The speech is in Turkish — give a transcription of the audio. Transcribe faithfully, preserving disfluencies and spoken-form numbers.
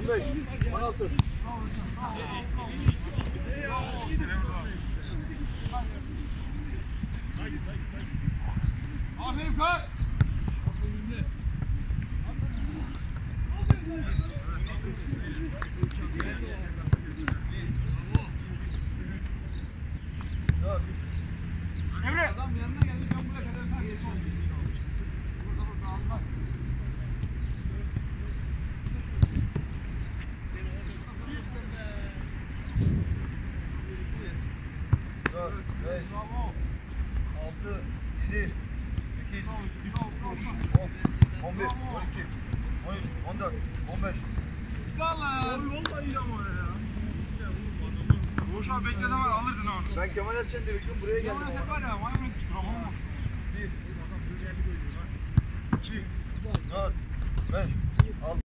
on beş, on altı. Aferin kar. Emre. Adam yanına gelmiş, ben buraya kadar sen geçsin. Burada burada Allah. dört, beş, altı, yedi, sekiz, on, on bir, on iki, on üç, on dört, on beş. Vallahi. Vallahi iyi ama ya. Boş abi beklesen var alırdın onu. Ben Kemal Erçen'de bekliyorum, buraya geldim. Kemal Erçen var ya, vay bırakmıştır ama. bir, iki, dört, beş, altı.